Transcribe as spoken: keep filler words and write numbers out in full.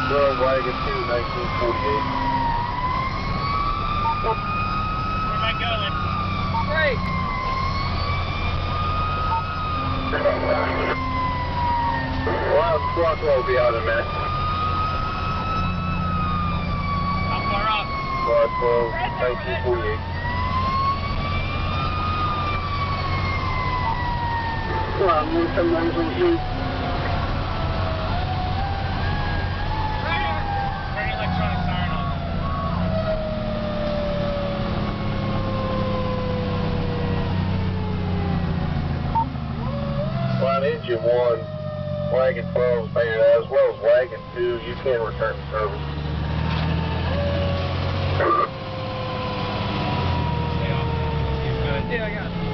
twelve, wagon two, nineteen forty-eight. Where am I going? Great. Well, squawk will be out in a minute. How far up? Squawk twelve, nineteen forty-eight. Well, move some ones on heat. Right here. Turn your electronic siren on. Line engine one, wagon twelve is painted out, as well as wagon two. You can return to service. Stay off. You're good. Yeah, I got it.